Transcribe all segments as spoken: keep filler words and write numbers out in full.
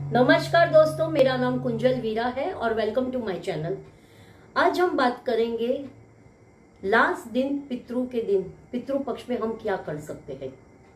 नमस्कार दोस्तों, मेरा नाम कुंजल वीरा है और वेलकम टू माय चैनल। आज हम बात करेंगे लास्ट दिन पितरों के दिन, पितृ पक्ष में हम क्या कर सकते हैं।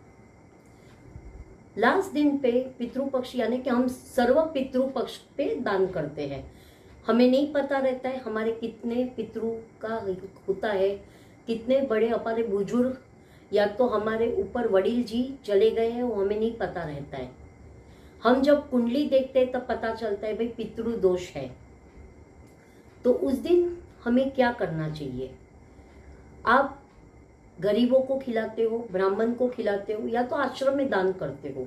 लास्ट दिन पे पितृ पक्ष यानी कि हम सर्व पितृ पक्ष पे दान करते हैं। हमें नहीं पता रहता है हमारे कितने पितरों का होता है, कितने बड़े हमारे बुजुर्ग या तो हमारे ऊपर वडील जी चले गए हैं, वो हमें नहीं पता रहता है। हम जब कुंडली देखते हैं तब पता चलता है भाई पितृ दोष है। तो उस दिन हमें क्या करना चाहिए। आप गरीबों को खिलाते हो, ब्राह्मण को खिलाते हो या तो आश्रम में दान करते हो।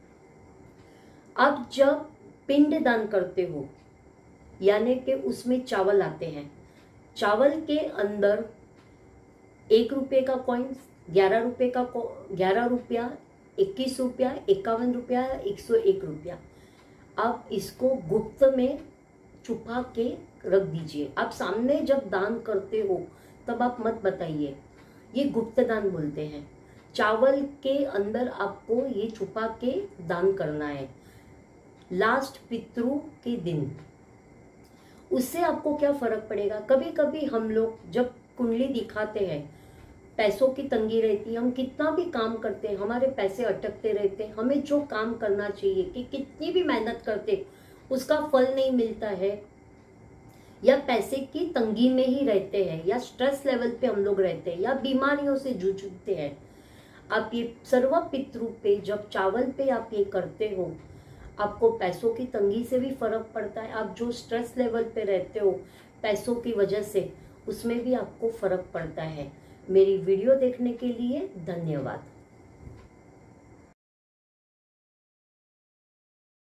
आप जब पिंड दान करते हो यानी कि उसमें चावल आते हैं, चावल के अंदर एक रुपये का कॉइन, ग्यारह रुपये का ग्यारह रुपया, इक्कीस रुपया, इक्यावन रुपया, एक सौ एक रुपया, आप इसको गुप्त में छुपा के रख दीजिए। आप सामने जब दान करते हो तब आप मत बताइए, ये गुप्त दान बोलते हैं। चावल के अंदर आपको ये छुपा के दान करना है लास्ट पितरों के दिन। उससे आपको क्या फर्क पड़ेगा। कभी कभी हम लोग जब कुंडली दिखाते हैं, पैसों की तंगी रहती है, हम कितना भी काम करते हैं हमारे पैसे अटकते रहते हैं, हमें जो काम करना चाहिए कि कितनी भी मेहनत करते उसका फल नहीं मिलता है, या पैसे की तंगी में ही रहते हैं, या स्ट्रेस लेवल पे हम लोग रहते हैं, या बीमारियों से जूझते हैं। आप ये सर्व पितृ पे जब चावल पे आप ये करते हो, आपको पैसों की तंगी से भी फर्क पड़ता है। आप जो स्ट्रेस लेवल पे रहते हो पैसों की वजह से, उसमें भी आपको फर्क पड़ता है। मेरी वीडियो देखने के लिए धन्यवाद।